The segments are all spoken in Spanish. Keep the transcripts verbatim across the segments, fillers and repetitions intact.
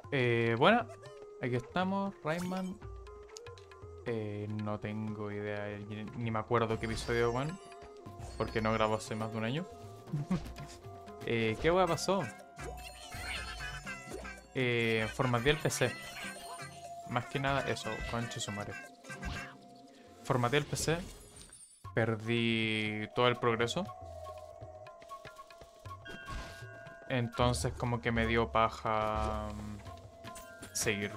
Eh, bueno, aquí estamos, Rayman. Eh, no tengo idea, eh, ni ni me acuerdo qué episodio, bueno, porque no grabo hace más de un año. Eh, ¿qué hueá pasó? Eh, formateé el P C. Más que nada eso, concha su madre. Formateé el P C, perdí todo el progreso. Entonces como que me dio paja mm, seguir.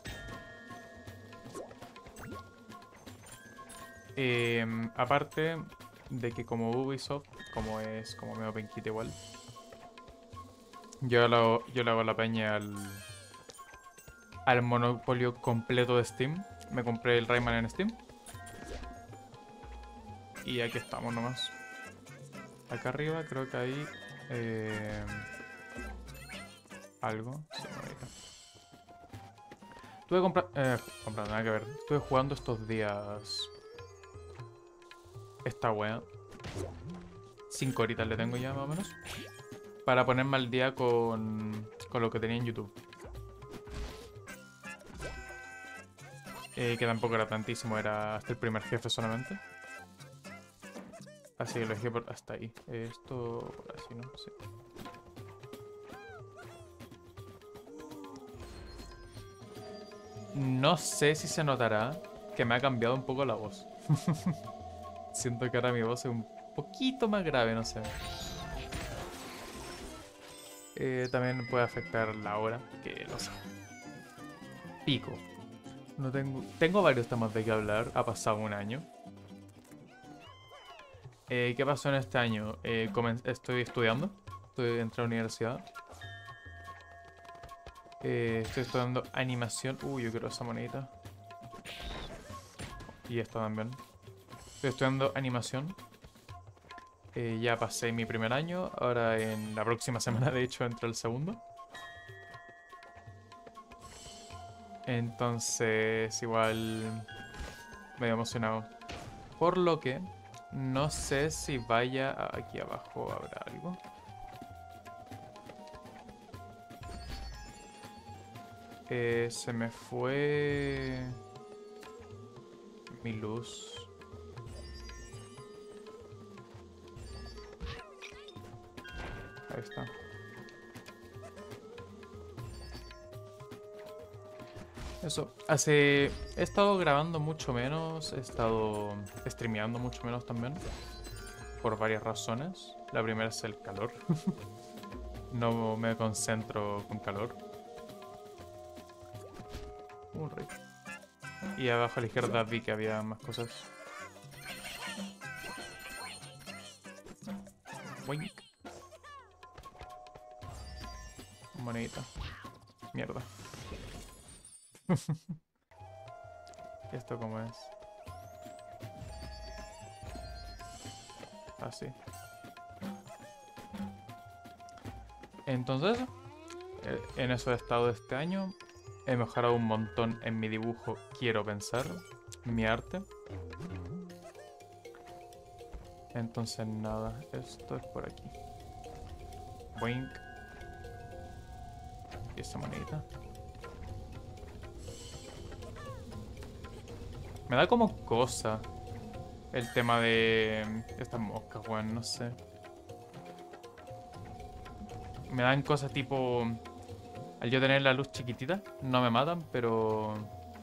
Em, aparte de que como Ubisoft, como es como medio penquita igual, yo le hago, yo le hago la peña al, al monopolio completo de Steam. Me compré el Rayman en Steam. Y aquí estamos nomás. Acá arriba creo que hay eh, algo. Sí, ahorita. Estuve comprando... Eh, comprando, nada que ver. Estuve jugando estos días esta wea. Cinco horitas le tengo ya más o menos. Para ponerme al día con, con lo que tenía en YouTube. Eh, que tampoco era tantísimo, era hasta el primer jefe solamente. Así que lo dejé por hasta ahí. Esto por así, ¿no? Sí. No sé si se notará que me ha cambiado un poco la voz. Siento que ahora mi voz es un poquito más grave, no sé. Eh, también puede afectar la hora, que lo sé. Pico. No tengo, tengo varios temas de qué hablar. Ha pasado un año. Eh, ¿qué pasó en este año? Eh, comen- estoy estudiando. Estoy entré a la universidad. Eh, estoy estudiando animación. Uy, yo quiero esa monedita. Y esta también. Estoy estudiando animación. Eh, ya pasé mi primer año. Ahora en la próxima semana, de hecho, entro el segundo. Entonces, igual medio emocionado. Por lo que no sé si vaya a- aquí abajo habrá algo. Eh, se me fue mi luz. Ahí está. Eso. Hace. He estado grabando mucho menos. He estado streameando mucho menos también. Por varias razones. La primera es el calor. No me concentro con calor. Un rey. Y abajo a la izquierda vi que había más cosas. Wink. Monedita. Mierda. ¿Y esto cómo es? Así. Entonces, eh, en eso he estado este año. He mejorado un montón en mi dibujo, quiero pensar. Mi arte. Entonces nada, esto es por aquí. Wink. Y esa monedita. Me da como cosa el tema de estas moscas, weón, no sé. Me dan cosas tipo... Al yo tener la luz chiquitita, no me matan, pero...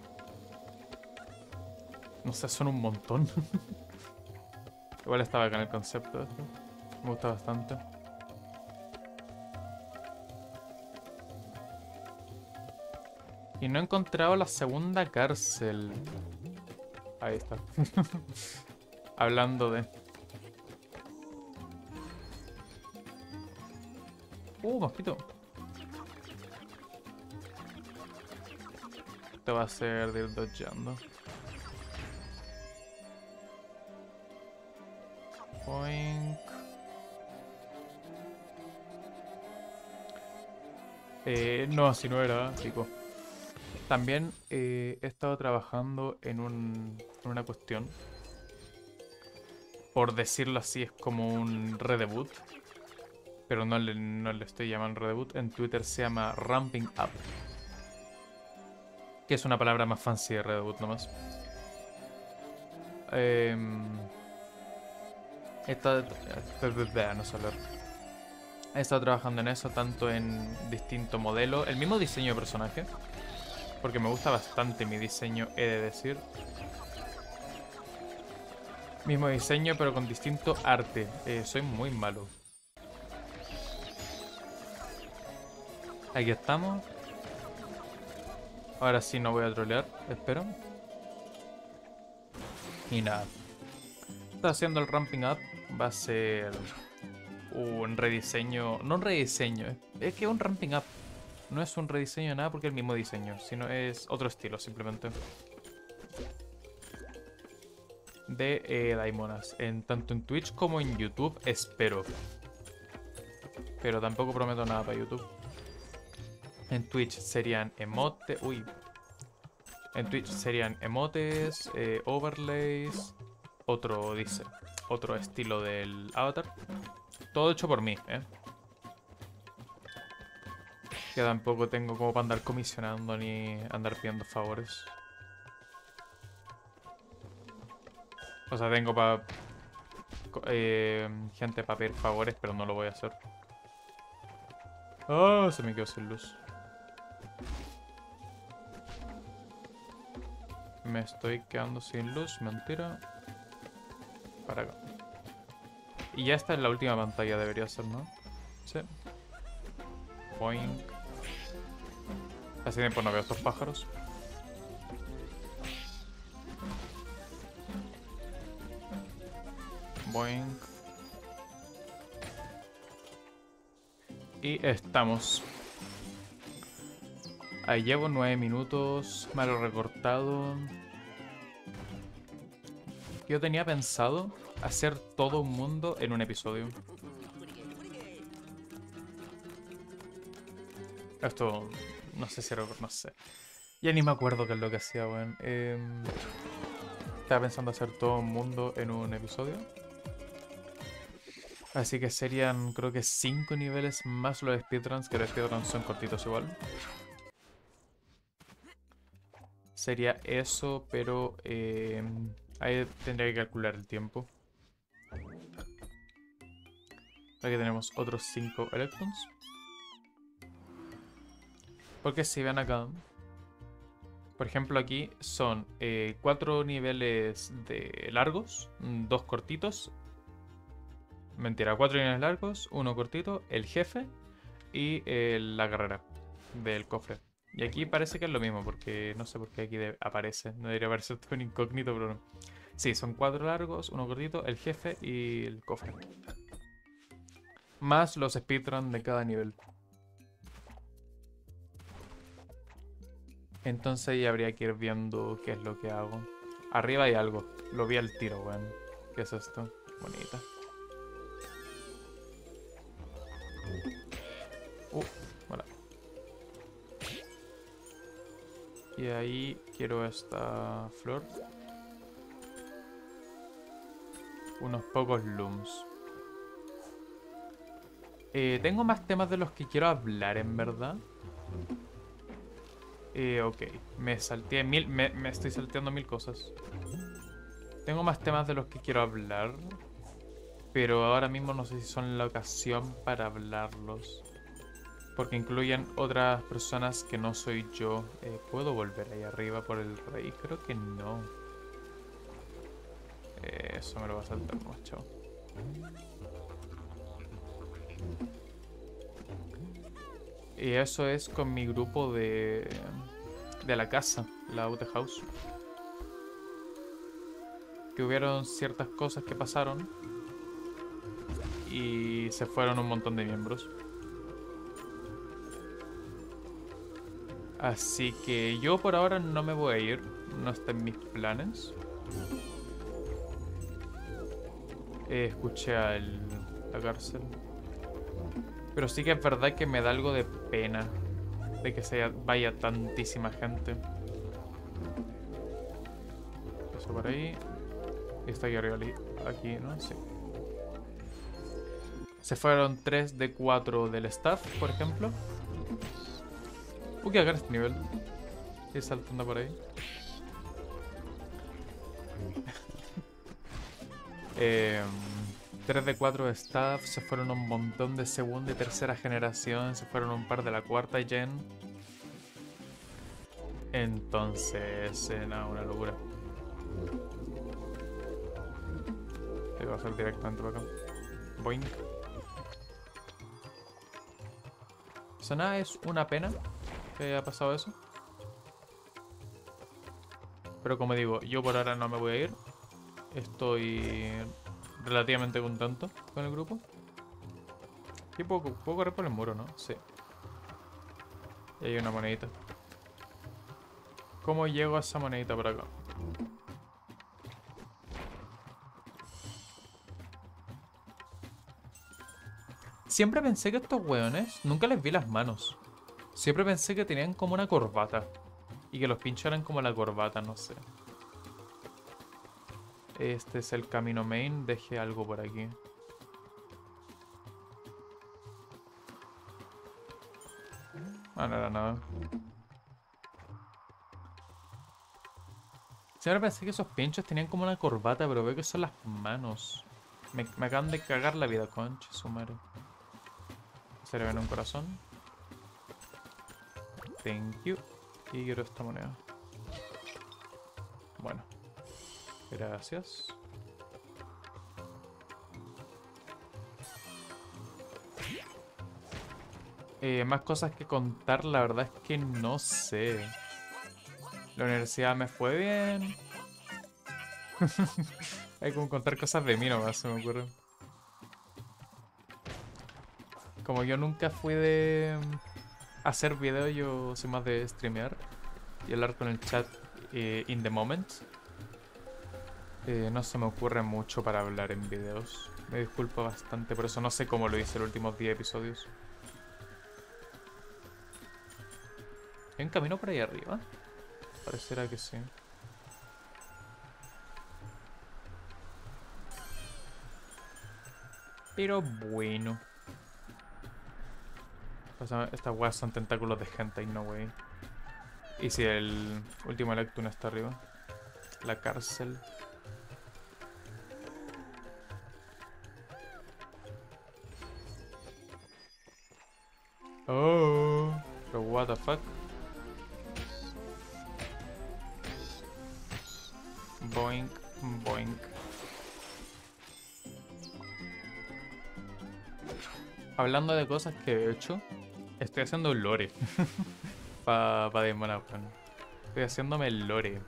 No sé, son un montón. Igual estaba acá en el concepto de esto. Me gusta bastante. Y no he encontrado la segunda cárcel. Ahí está. Hablando de... Uh, mosquito. Te va a hacer de ir dodgeando. Boink. Eh, no, si no era, chico. También eh, he estado trabajando en, un, en una cuestión. Por decirlo así, es como un redebut. Pero no le, no le estoy llamando redebut. En Twitter se llama Ramping Up. Que es una palabra más fancy de Redwood nomás. Eh, esta, no sé hablar. He estado trabajando en eso, tanto en distintos modelos. El mismo diseño de personaje. Porque me gusta bastante mi diseño, he de decir. Mismo diseño, pero con distinto arte. Eh, soy muy malo. Aquí estamos. Ahora sí no voy a trolear, espero. Y nada. Está haciendo el ramping up. Va a ser un rediseño. No un rediseño, es que es un ramping up. No es un rediseño de nada porque es el mismo diseño, sino es otro estilo simplemente. De eh, Daimonas. En, tanto en Twitch como en YouTube, espero. Pero tampoco prometo nada para YouTube. En Twitch serían emotes. Uy. En Twitch serían emotes, eh, overlays. Otro, dice. Otro estilo del avatar. Todo hecho por mí, ¿eh? Que tampoco tengo como para andar comisionando ni andar pidiendo favores. O sea, tengo para eh, gente para pedir favores, pero no lo voy a hacer. Oh, se me quedó sin luz. Me estoy quedando sin luz, mentira. Para acá. Y ya está en la última pantalla, debería ser, ¿no? Sí. Boing. Hace tiempo no veo estos pájaros. Boing. Y estamos. Ahí llevo nueve minutos. Me lo he recortado. Yo tenía pensado hacer todo un mundo en un episodio. Esto no sé si era, no sé. Ya ni me acuerdo qué es lo que hacía, weón. Eh, estaba pensando hacer todo un mundo en un episodio. Así que serían, creo que cinco niveles más los speedruns, que los speedruns son cortitos igual. Sería eso, pero eh, ahí tendría que calcular el tiempo. Aquí tenemos otros cinco electrons. Porque si ven acá, por ejemplo aquí son eh, cuatro niveles de largos, dos cortitos. Mentira, cuatro niveles largos, uno cortito, el jefe y eh, la carrera del cofre. Y aquí parece que es lo mismo, porque no sé por qué aquí aparece. No debería aparecer todo en incógnito, pero no. Sí, son cuatro largos, uno cortito, el jefe y el cofre. Más los speedruns de cada nivel. Entonces ya habría que ir viendo qué es lo que hago. Arriba hay algo. Lo vi al tiro, weón. ¿Qué es esto? Bonita. Uh, voilà. Y ahí quiero esta flor. Unos pocos looms. Eh, tengo más temas de los que quiero hablar, en verdad. Eh, ok, me salté mil... Me, me estoy salteando mil cosas. Tengo más temas de los que quiero hablar. Pero ahora mismo no sé si son la ocasión para hablarlos. Porque incluyen otras personas que no soy yo. Eh, ¿Puedo volver ahí arriba por el rey? Creo que no. Eh, eso me lo va a saltar más, chao. Y eso es con mi grupo de, de la casa, la U T House. Que hubieron ciertas cosas que pasaron. Y se fueron un montón de miembros. Así que yo por ahora no me voy a ir. No está en mis planes. Eh, escuché a la cárcel. Pero sí que es verdad que me da algo de pena de que se vaya tantísima gente. Eso por ahí. Y está aquí arriba, aquí, ¿no? Sí. Se fueron tres de cuatro del staff, por ejemplo. Uy, que acá en este nivel. Ir saltando por ahí. eh, tres de cuatro staff, se fueron un montón de segunda y tercera generación, se fueron un par de la cuarta gen. Entonces, eh, nada, una locura. Voy a hacer directamente para acá. Boing. O sea, nada, es una pena que haya pasado eso. Pero como digo, yo por ahora no me voy a ir. Estoy relativamente contento con el grupo. Y puedo, puedo correr por el muro, ¿no? Sí. Y hay una monedita. ¿Cómo llego a esa monedita por acá? Siempre pensé que estos weones, nunca les vi las manos. Siempre pensé que tenían como una corbata. Y que los pinchos eran como la corbata, no sé. Este es el camino main, dejé algo por aquí. Ah, no era nada. Siempre pensé que esos pinchos tenían como una corbata, pero veo que son las manos. Me, me acaban de cagar la vida, concha, su madre. Se le ven un corazón. Thank you. Y quiero esta moneda. Bueno. Gracias. Eh, más cosas que contar, la verdad es que no sé. La universidad me fue bien. Hay como contar cosas de mí nomás, se me ocurre. Como yo nunca fui de hacer videos, yo soy más de streamear y hablar con el chat eh, in the moment. Eh, no se me ocurre mucho para hablar en videos. Me disculpo bastante, por eso no sé cómo lo hice los últimos diez episodios. ¿Hay un camino por ahí arriba? Parecerá que sí. Pero bueno. O sea, estas weas son tentáculos de gente y no way. Y si el último Electun está arriba. La cárcel. Oh, pero what the fuck. Boink, boink. Hablando de cosas que he hecho, estoy haciendo lore. Para pa Demon Upton. Estoy haciéndome el lore.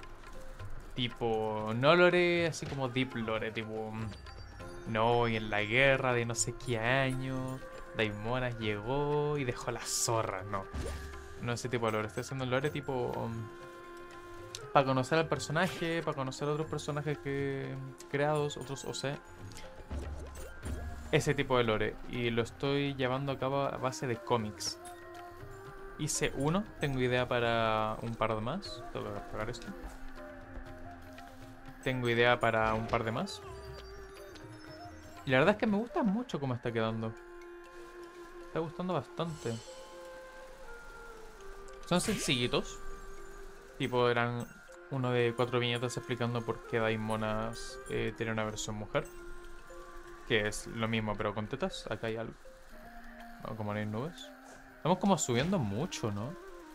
Tipo, no lore así como deep lore, tipo, no, y en la guerra de no sé qué año, Daimonas llegó y dejó la zorra, no. No ese tipo de lore, estoy haciendo el lore tipo, um, para conocer al personaje, para conocer a otros personajes que creados, otros O C. Ese tipo de lore, y lo estoy llevando a cabo a base de cómics. Hice uno, tengo idea para un par de más. Tengo que apagar esto. Tengo idea para un par de más. Y la verdad es que me gusta mucho cómo está quedando. Me está gustando bastante. Son sencillitos. Tipo, eran uno de cuatro viñetas explicando por qué Daimonas eh, tiene una versión mujer. Que es lo mismo pero con tetas. Acá hay algo. No, como no hay nubes. Estamos como subiendo mucho, ¿no?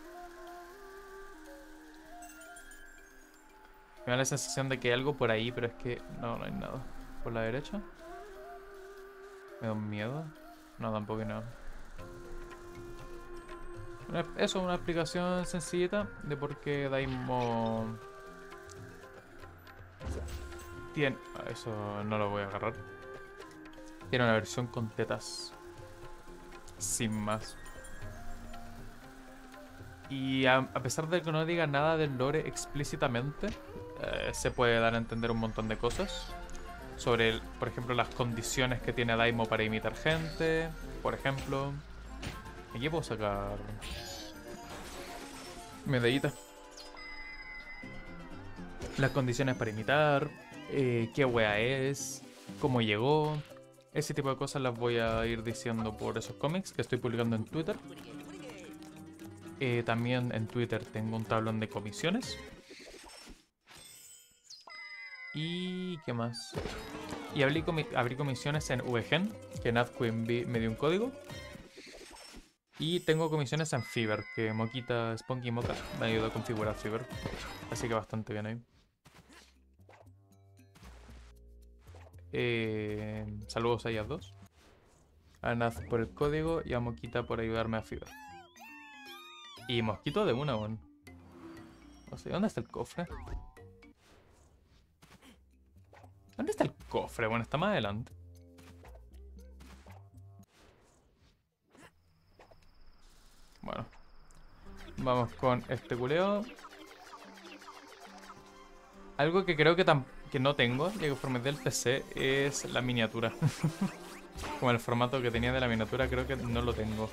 Me da la sensación de que hay algo por ahí, pero es que no, no hay nada. ¿Por la derecha? ¿Me da un miedo? No, tampoco hay nada. Eso, una explicación sencillita de por qué Daimon tiene... Eso no lo voy a agarrar. Tiene una versión con tetas. Sin más. Y a, a pesar de que no diga nada del lore explícitamente, eh, se puede dar a entender un montón de cosas. Sobre, el, por ejemplo, las condiciones que tiene Daimon para imitar gente. Por ejemplo... Aquí puedo sacar... medallita. Las condiciones para imitar. Eh, qué wea es. Cómo llegó. Ese tipo de cosas las voy a ir diciendo por esos cómics que estoy publicando en Twitter. Eh, también en Twitter tengo un tablón de comisiones. ¿Y qué más? Y abrí, comi abrí comisiones en V G E N, que Nazqueen me dio un código. Y tengo comisiones en Fiverr, que Moquita, Spunky y Mocha me ayudó a configurar Fiverr. Así que bastante bien ahí. Eh, saludos a ellas dos. A Naz por el código y a Moquita por ayudarme a Fiverr. Y Mosquito de una, weón. No sé, ¿dónde está el cofre? ¿Dónde está el cofre? Bueno, está más adelante. Bueno. Vamos con este culeo. Algo que creo que, que no tengo, ya que formé del P C, es la miniatura. Como el formato que tenía de la miniatura, creo que no lo tengo.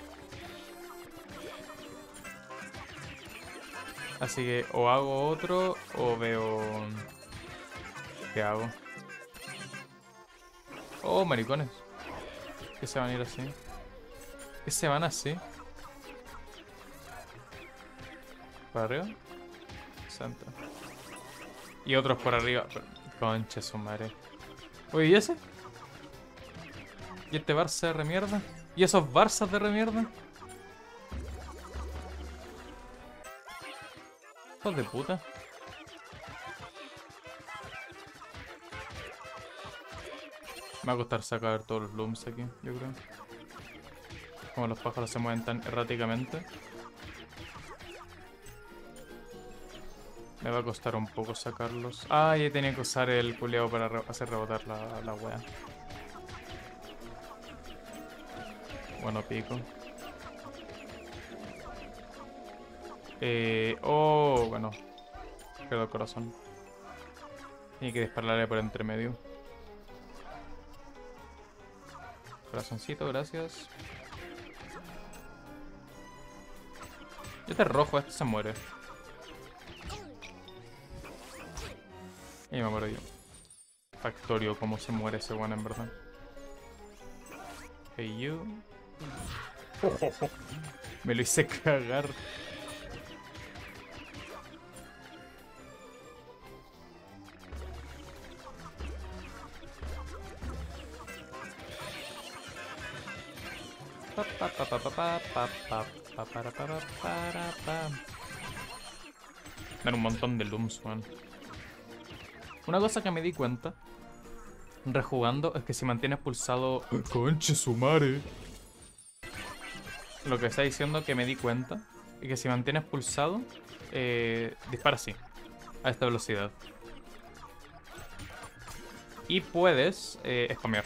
Así que o hago otro o veo... ¿Qué hago? Oh, maricones. ¿Qué se van a ir así? ¿Qué se van así? ¿Para arriba? Santa. Y otros por arriba. Concha su madre. Oye, ¿y ese? ¿Y este Barça de remierda? ¿Y esos Barzas de remierda? Hijos de puta. Me va a costar sacar todos los looms aquí, yo creo. Como los pájaros se mueven tan erráticamente. Me va a costar un poco sacarlos. Ah, ya tenía que usar el culeado para re hacer rebotar la, la wea. Bueno, pico. Eh, oh, bueno. Quedó el corazón. Tiene que dispararle por entre medio. Corazoncito, gracias. Este es rojo, este se muere. Y me muero yo. Factorio, cómo se muere ese one en verdad. Hey you. Oh, oh, oh. Me lo hice cagar. Dan un montón de looms, man. Una cosa que me di cuenta rejugando es que si mantienes pulsado... ¡Conche su madre! Lo que está diciendo que me di cuenta es que si mantienes pulsado, eh, dispara así, a esta velocidad. Y puedes eh, spamear.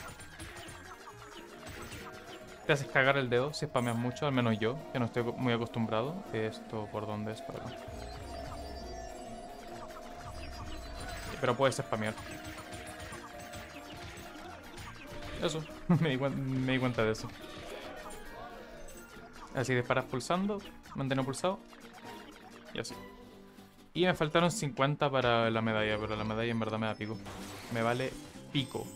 Te haces cagar el dedo si spameas mucho, al menos yo, que no estoy muy acostumbrado. ¿Esto por dónde es? Para acá. Pero puedes spamear. Eso, me, di me di cuenta de eso. Así disparas pulsando, mantener pulsado. Y así. Y me faltaron cincuenta para la medalla, pero la medalla en verdad me da pico. Me vale pico.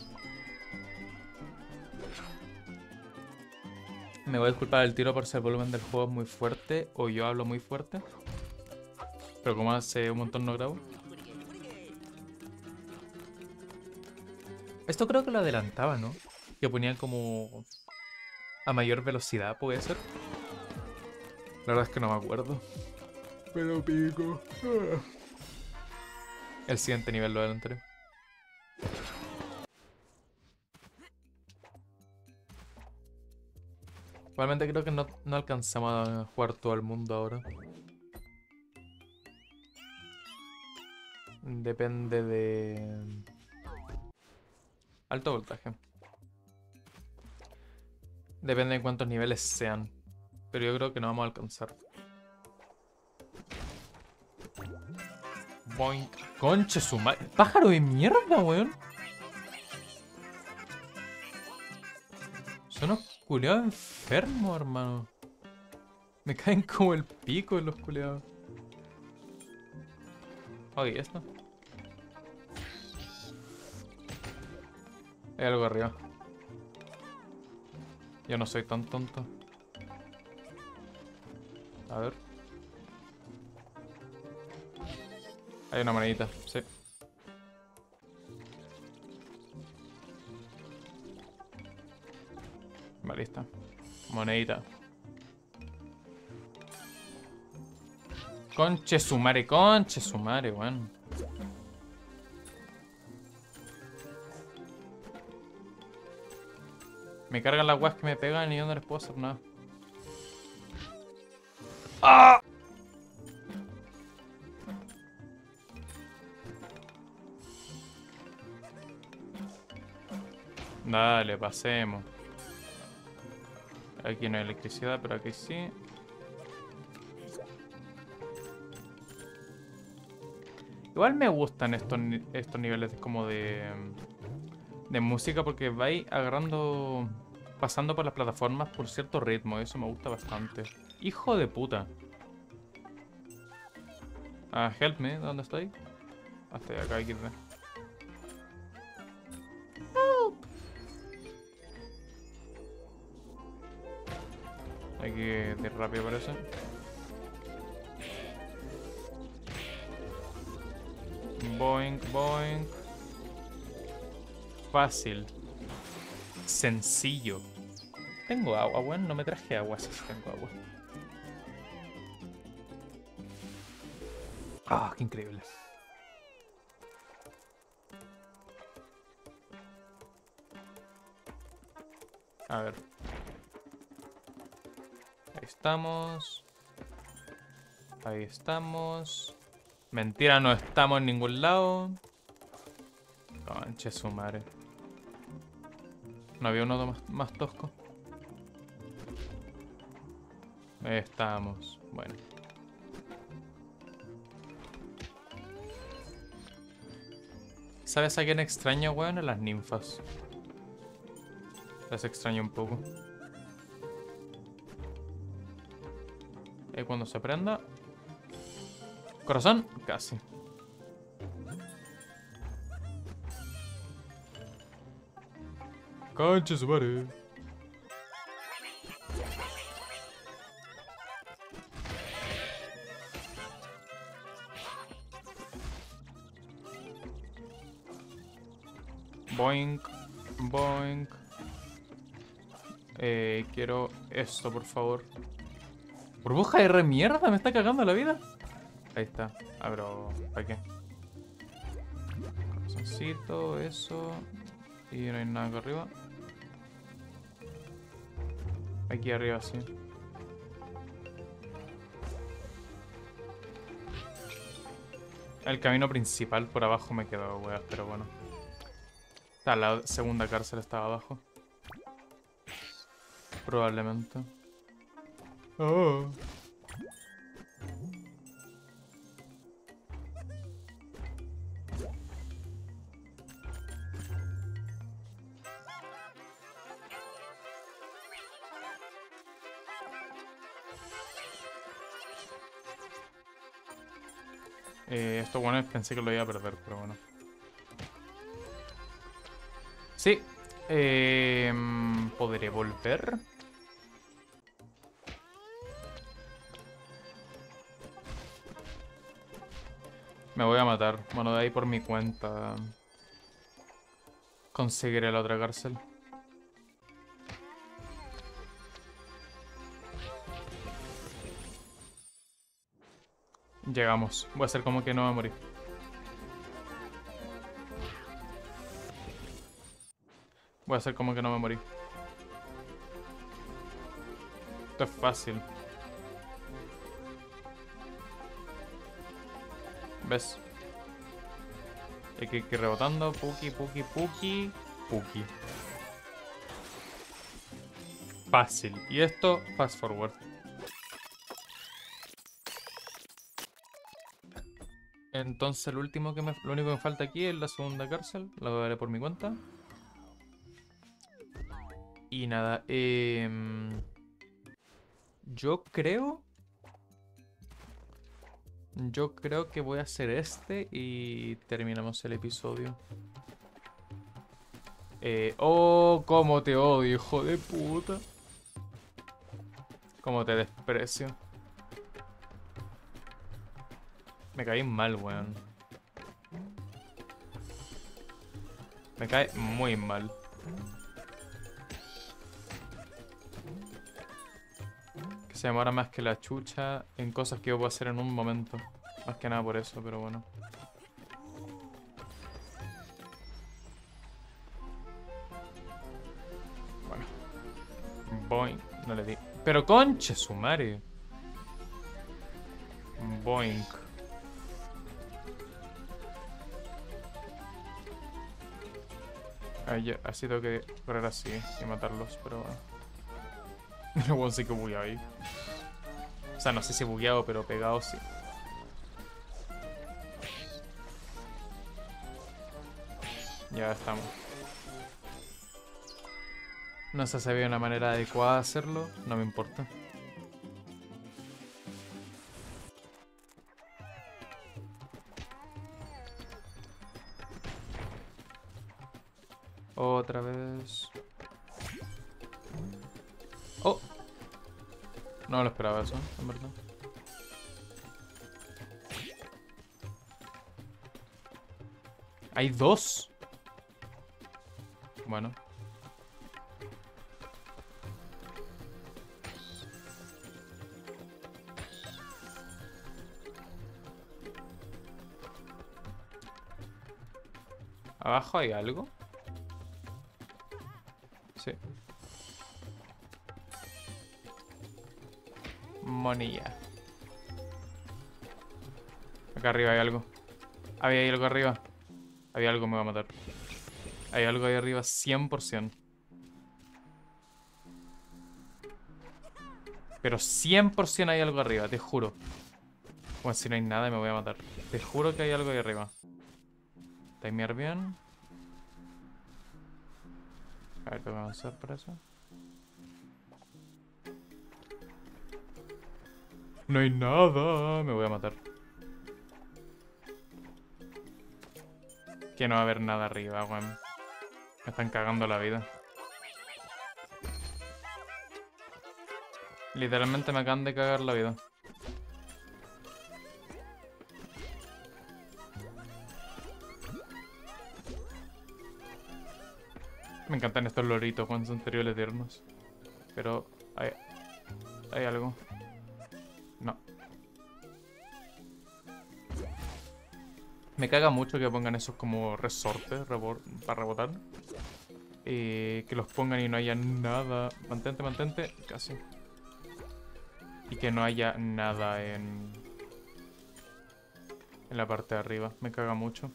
Me voy a disculpar el tiro por si el volumen del juego es muy fuerte o yo hablo muy fuerte. Pero como hace un montón no grabo. Esto creo que lo adelantaba, ¿no? Que ponía como a mayor velocidad, puede ser. La verdad es que no me acuerdo. Pero pico. El siguiente nivel lo adelantaré. Igualmente creo que no, no alcanzamos a jugar todo el mundo ahora. Depende de... Alto voltaje. Depende de cuántos niveles sean. Pero yo creo que no vamos a alcanzar. Boink. Conche su madre. ¡Pájaro de mierda, weón! Son unos culeados enfermos, hermano. Me caen como el pico los culeados. Oye, ¿y esto? Hay algo arriba. Yo no soy tan tonto. A ver. Hay una monedita, sí. Vale, está. Monedita. Conche sumare, conche sumare, weón. Me cargan las weas que me pegan y yo no les puedo hacer nada. ¡Ah! Dale, pasemos. Aquí no hay electricidad, pero aquí sí. Igual me gustan estos, ni- estos niveles como de, de música porque vais agarrando, pasando por las plataformas por cierto ritmo. Eso me gusta bastante. Hijo de puta. Ah, help me, ¿dónde estoy? Ah, estoy acá, aquí. Hay que ir rápido parece. Boing, boing. Fácil. Sencillo. Tengo agua, weón. No me traje agua, sí tengo agua. Ah, qué increíble. A ver. Ahí estamos. Ahí estamos. Mentira, no estamos en ningún lado. Conche su madre. ¿No había uno más, más tosco? Ahí estamos. Bueno. ¿Sabes a quién extraño, weón? A las ninfas. Las extraño un poco. Y cuando se prenda... Corazón, casi. Conche su madre. Boink, boink. Eh, quiero esto, por favor. Burbuja de re mierda, me está cagando la vida. Ahí está. Ah, pero... ¿para qué? Corazoncito, eso. Y no hay nada acá arriba. Aquí arriba, sí. El camino principal por abajo me quedó, weas, pero bueno. Está, la segunda cárcel estaba abajo. Probablemente. Oh. Eh, esto bueno, pensé que lo iba a perder, pero bueno. Sí. Eh, ¿podré volver? Me voy a matar. Bueno, de ahí por mi cuenta conseguiré la otra cárcel. Llegamos. Voy a hacer como que no va a morir. Voy a hacer como que no me morí. Esto es fácil. ¿Ves? Hay que ir rebotando. Puki, puki, puki. Puki. Fácil. Y esto, fast forward. Entonces el último que me, lo único que me falta aquí es la segunda cárcel. La daré por mi cuenta. Y nada, eh, yo creo... Yo creo que voy a hacer este y terminamos el episodio. Eh, oh, cómo te odio, hijo de puta. Cómo te desprecio. Me caí mal, weón. Me cae muy mal. Que se demora más que la chucha en cosas que yo puedo hacer en un momento. Más que nada por eso, pero bueno. Bueno. Boing. No le di. Pero conche su madre. Boink. Ahí ya, así tengo que correr así y matarlos, pero bueno. El weón sí que bugueado ahí. O sea, no sé si bugueado, pero pegado sí. Ya estamos. No se sabía una manera adecuada de hacerlo, no me importa. Otra vez. Oh. No lo esperaba eso, en verdad. Hay dos. Bueno. ¿Abajo hay algo? Sí. Monilla. Acá arriba hay algo. Había algo arriba. Había algo, me va a matar. Hay algo ahí arriba, cien por ciento. Pero cien por ciento hay algo arriba, te juro. Bueno, si no hay nada me voy a matar. Te juro que hay algo ahí arriba. Timear bien. A ver, tengo que avanzar por eso. No hay nada. Me voy a matar. Que no va a haber nada arriba, weón. Me están cagando la vida. Literalmente me acaban de cagar la vida. Me encantan estos loritos, weón, son terribles tiernos. Pero hay, hay algo. No. Me caga mucho que pongan esos como resortes rebor para rebotar. Y que los pongan y no haya nada. Mantente, mantente. Casi. Y que no haya nada en... En la parte de arriba. Me caga mucho.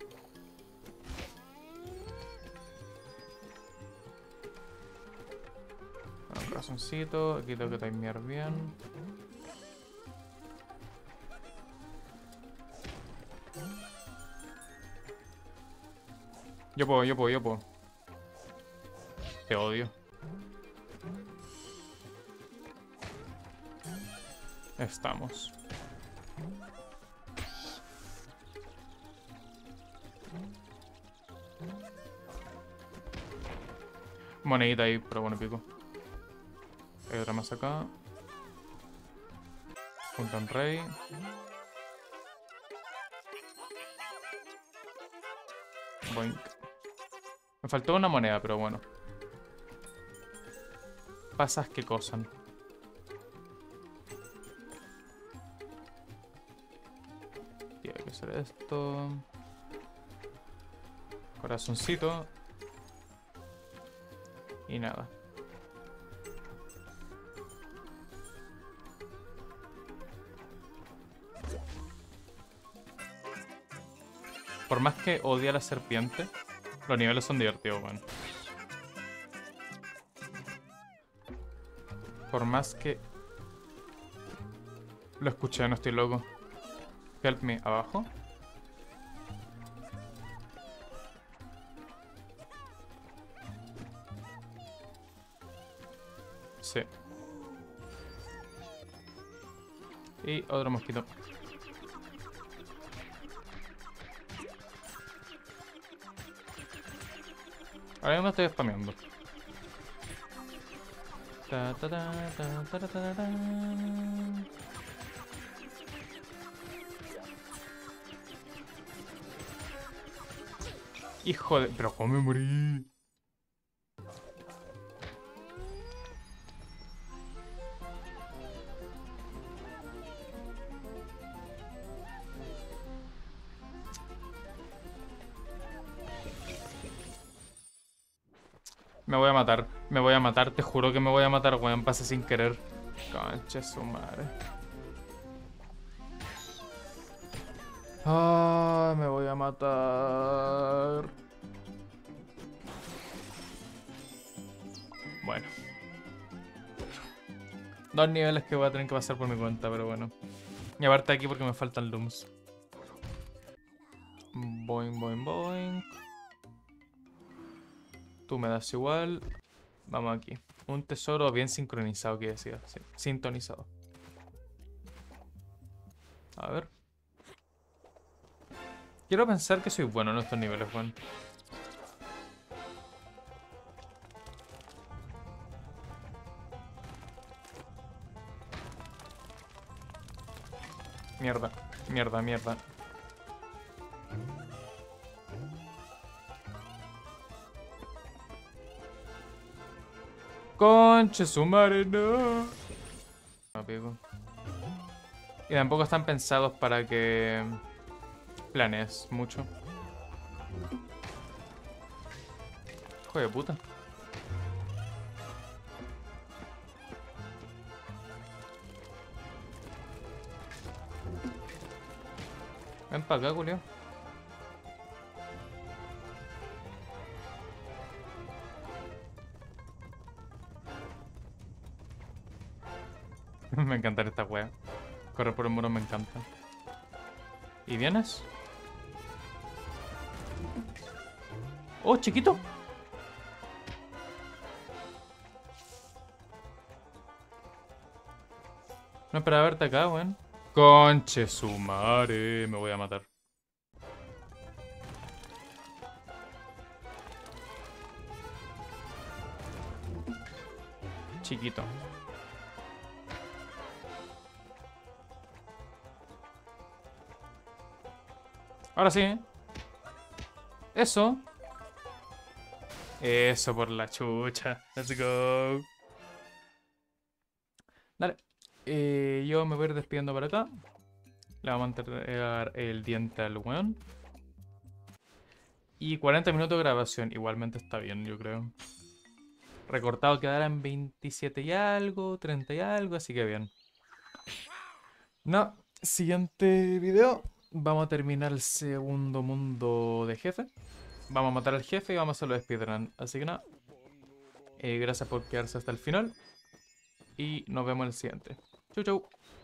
Bueno, corazoncito. Aquí tengo que timear bien. Yo puedo, yo puedo, yo puedo. Te odio. Estamos. Monedita ahí, pero bueno, pico. Hay otra más acá. Junto en rey. Boink. Me faltó una moneda, pero bueno. Pasas que cosan. Tiene que ser esto. Corazoncito. Y nada. Por más que odie a la serpiente, los niveles son divertidos, weón. Por más que... Lo escuché, no estoy loco. Help me, abajo. Sí. Y otro mosquito. Ahora me estoy spameando. Ta, ta, ta, ta, ta, ta, ta, ta. Hijo de... Pero ¿cómo me morí? Me voy a matar. Me voy a matar. Te juro que me voy a matar, weón. Pase sin querer. Concha su madre. Ah, me voy a matar. Bueno. Dos niveles que voy a tener que pasar por mi cuenta, pero bueno. Y aparte aquí porque me faltan looms. Boing, boing, boing. Tú me das igual. Vamos aquí. Un tesoro bien sincronizado, que decía. Sí, sintonizado. A ver. Quiero pensar que soy bueno en estos niveles, Juan. Mierda, mierda, mierda. Conche su madre, no. No pico. Y tampoco están pensados para que planees mucho. Hijo de puta. Ven para acá, Julio. Me encanta esta wea. Correr por el muro me encanta. ¿Y vienes? ¡Oh, chiquito! No esperaba verte acá, weón. Conche su madre, me voy a matar. Chiquito. Ahora sí, ¿eh? Eso. Eso por la chucha. Let's go. Dale. Eh, yo me voy a ir despidiendo por acá. Le vamos a entregar el diente al weón. Y cuarenta minutos de grabación. Igualmente está bien, yo creo. Recortado quedará en veintisiete y algo, treinta y algo, así que bien. No, siguiente video. Vamos a terminar el segundo mundo de jefe. Vamos a matar al jefe y vamos a hacerlo de speedrun. Así que nada. Eh, gracias por quedarse hasta el final. Y nos vemos en el siguiente. Chau, chau.